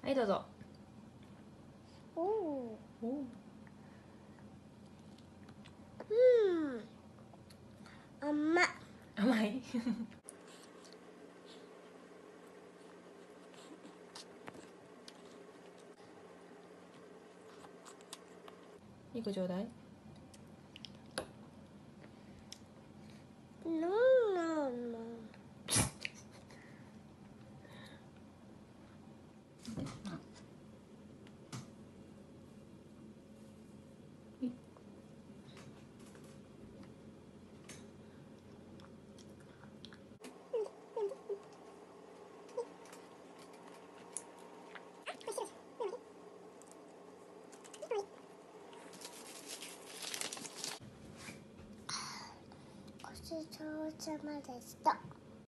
はい、どうぞ。 おお。 お甘い。 甘いいい子ちょうだい。 ノーノーノー。ごちそうさまでした。